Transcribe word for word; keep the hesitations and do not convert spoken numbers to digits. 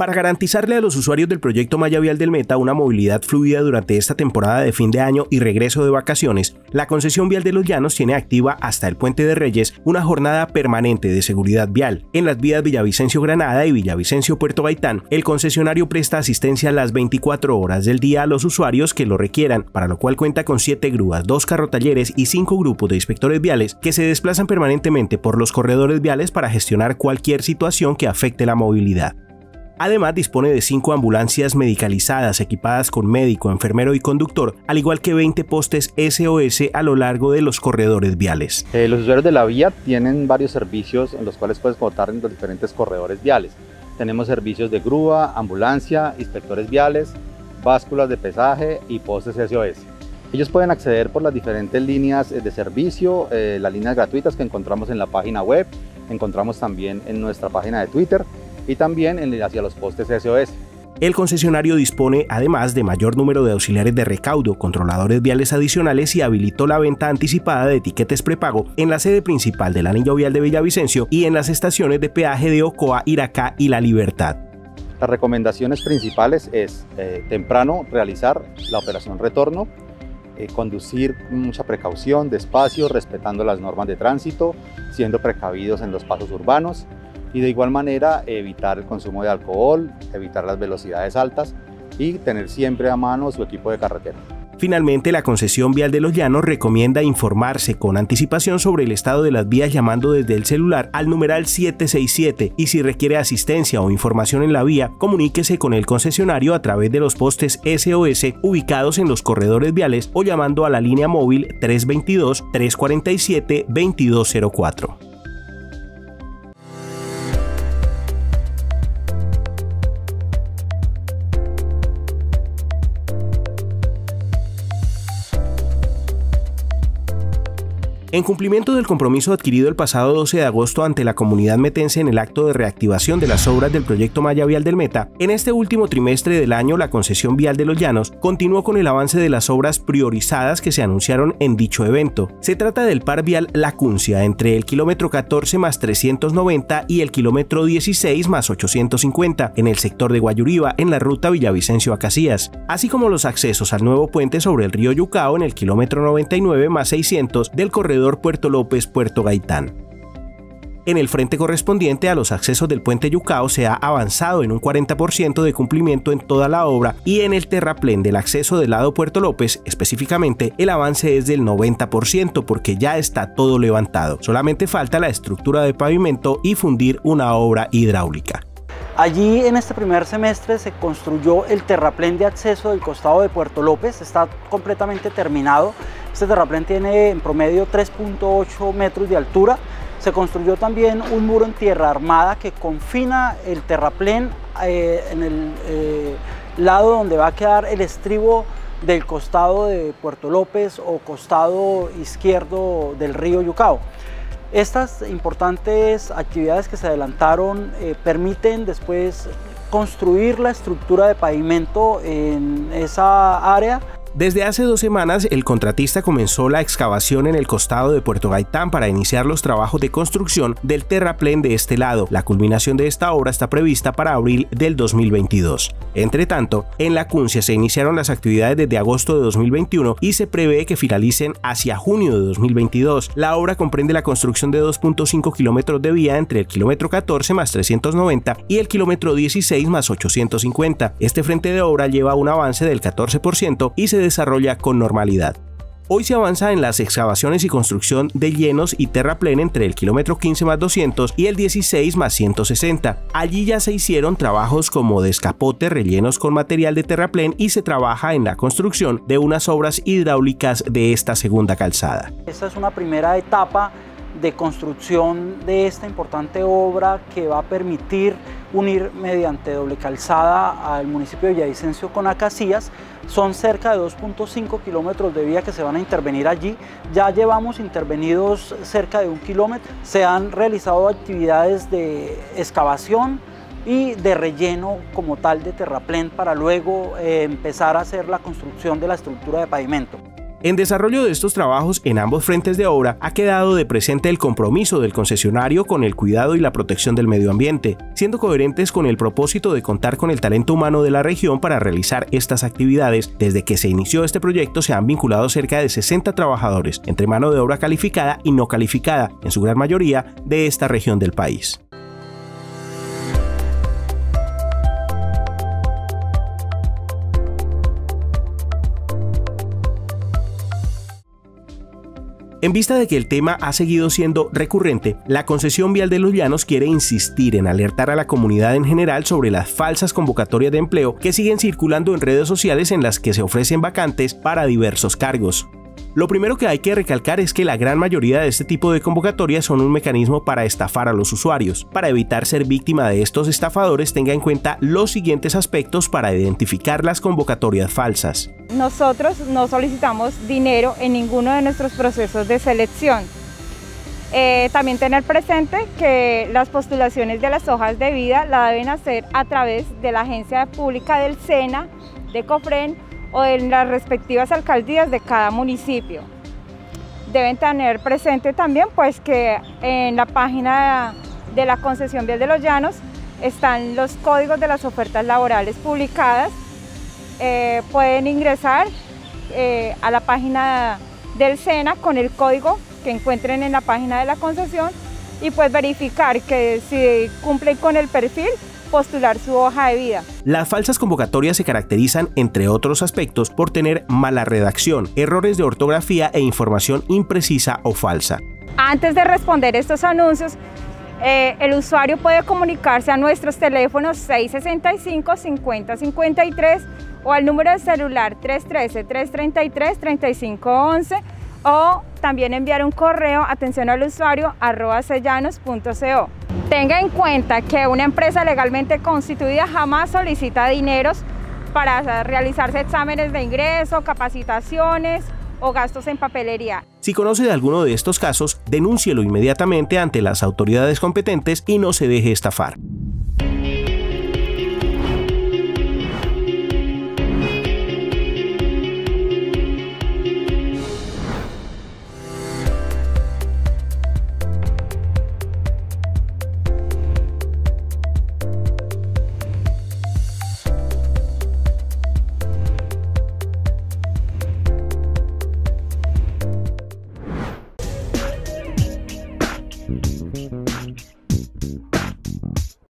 Para garantizarle a los usuarios del proyecto Malla Vial del Meta una movilidad fluida durante esta temporada de fin de año y regreso de vacaciones, la concesión vial de Los Llanos tiene activa hasta el Puente de Reyes una jornada permanente de seguridad vial. En las vías Villavicencio-Granada y Villavicencio-Puerto Gaitán, el concesionario presta asistencia las veinticuatro horas del día a los usuarios que lo requieran, para lo cual cuenta con siete grúas, dos carrotalleres y cinco grupos de inspectores viales que se desplazan permanentemente por los corredores viales para gestionar cualquier situación que afecte la movilidad. Además, dispone de cinco ambulancias medicalizadas equipadas con médico, enfermero y conductor, al igual que veinte postes S O S a lo largo de los corredores viales. Eh, los usuarios de la vía tienen varios servicios en los cuales puedes votar en los diferentes corredores viales. Tenemos servicios de grúa, ambulancia, inspectores viales, básculas de pesaje y postes S O S. Ellos pueden acceder por las diferentes líneas de servicio, eh, las líneas gratuitas que encontramos en la página web, encontramos también en nuestra página de Twitter, y también hacia los postes S O S. El concesionario dispone además de mayor número de auxiliares de recaudo, controladores viales adicionales y habilitó la venta anticipada de etiquetes prepago en la sede principal del anillo vial de Villavicencio y en las estaciones de peaje de Ocoa, Iracá y La Libertad. Las recomendaciones principales es eh, temprano realizar la operación retorno, eh, conducir con mucha precaución, despacio, respetando las normas de tránsito, siendo precavidos en los pasos urbanos, y de igual manera evitar el consumo de alcohol, evitar las velocidades altas y tener siempre a mano su equipo de carretera. Finalmente, la concesión vial de Los Llanos recomienda informarse con anticipación sobre el estado de las vías llamando desde el celular al numeral siete seis siete y si requiere asistencia o información en la vía, comuníquese con el concesionario a través de los postes S O S ubicados en los corredores viales o llamando a la línea móvil tres dos dos, tres cuatro siete, dos dos cero cuatro. En cumplimiento del compromiso adquirido el pasado doce de agosto ante la comunidad metense en el acto de reactivación de las obras del proyecto Malla Vial del Meta, en este último trimestre del año la concesión vial de Los Llanos continuó con el avance de las obras priorizadas que se anunciaron en dicho evento. Se trata del par vial La Cuncia entre el kilómetro catorce más trescientos noventa y el kilómetro dieciséis más ochocientos cincuenta en el sector de Guayuriba en la ruta Villavicencio a Casillas, así como los accesos al nuevo puente sobre el río Yucao en el kilómetro noventa y nueve más seiscientos del corredor Puerto López-Puerto Gaitán. En el frente correspondiente a los accesos del puente Yucao se ha avanzado en un cuarenta por ciento de cumplimiento en toda la obra y en el terraplén del acceso del lado Puerto López, específicamente, el avance es del noventa por ciento porque ya está todo levantado. Solamente falta la estructura de pavimento y fundir una obra hidráulica. Allí en este primer semestre se construyó el terraplén de acceso del costado de Puerto López, está completamente terminado. Este terraplén tiene en promedio tres punto ocho metros de altura. Se construyó también un muro en tierra armada que confina el terraplén eh, en el eh, lado donde va a quedar el estribo del costado de Puerto López o costado izquierdo del río Yucao. Estas importantes actividades que se adelantaron eh, permiten después construir la estructura de pavimento en esa área. Desde hace dos semanas, el contratista comenzó la excavación en el costado de Puerto Gaitán para iniciar los trabajos de construcción del terraplén de este lado. La culminación de esta obra está prevista para abril del dos mil veintidós. Entre tanto, en La Cuncia se iniciaron las actividades desde agosto de dos mil veintiuno y se prevé que finalicen hacia junio de dos mil veintidós. La obra comprende la construcción de dos punto cinco kilómetros de vía entre el kilómetro catorce más trescientos noventa y el kilómetro dieciséis más ochocientos cincuenta. Este frente de obra lleva un avance del catorce por ciento y se desarrolla con normalidad. Hoy se avanza en las excavaciones y construcción de llenos y terraplén entre el kilómetro quince más doscientos y el dieciséis más ciento sesenta. Allí ya se hicieron trabajos como descapote, rellenos con material de terraplén y se trabaja en la construcción de unas obras hidráulicas de esta segunda calzada. Esta es una primera etapa de construcción de esta importante obra que va a permitir unir mediante doble calzada al municipio de Villavicencio con Acacías. Son cerca de dos punto cinco kilómetros de vía que se van a intervenir allí. Ya llevamos intervenidos cerca de un kilómetro. Se han realizado actividades de excavación y de relleno como tal de terraplén para luego eh, empezar a hacer la construcción de la estructura de pavimento. En desarrollo de estos trabajos en ambos frentes de obra ha quedado de presente el compromiso del concesionario con el cuidado y la protección del medio ambiente, siendo coherentes con el propósito de contar con el talento humano de la región para realizar estas actividades. Desde que se inició este proyecto se han vinculado cerca de sesenta trabajadores, entre mano de obra calificada y no calificada, en su gran mayoría de esta región del país. En vista de que el tema ha seguido siendo recurrente, la Concesión Vial de los Llanos quiere insistir en alertar a la comunidad en general sobre las falsas convocatorias de empleo que siguen circulando en redes sociales en las que se ofrecen vacantes para diversos cargos. Lo primero que hay que recalcar es que la gran mayoría de este tipo de convocatorias son un mecanismo para estafar a los usuarios. Para evitar ser víctima de estos estafadores, tenga en cuenta los siguientes aspectos para identificar las convocatorias falsas. Nosotros no solicitamos dinero en ninguno de nuestros procesos de selección. Eh, también tener presente que las postulaciones de las hojas de vida la deben hacer a través de la agencia pública del SENA, de COFREN o en las respectivas alcaldías de cada municipio. Deben tener presente también pues, que en la página de la Concesión Vial de los Llanos están los códigos de las ofertas laborales publicadas. Eh, pueden ingresar eh, a la página del SENA con el código que encuentren en la página de la concesión y pues verificar que si cumplen con el perfil, postular su hoja de vida. Las falsas convocatorias se caracterizan, entre otros aspectos, por tener mala redacción, errores de ortografía e información imprecisa o falsa. Antes de responder estos anuncios, eh, el usuario puede comunicarse a nuestros teléfonos seis sesenta y cinco, cincuenta cincuenta y tres o al número de celular tres uno tres, tres tres tres, tres cinco uno uno o también enviar un correo atención al usuario arroba sellanos punto co. Tenga en cuenta que una empresa legalmente constituida jamás solicita dineros para realizarse exámenes de ingreso, capacitaciones o gastos en papelería. Si conoce de alguno de estos casos, denúncielo inmediatamente ante las autoridades competentes y no se deje estafar.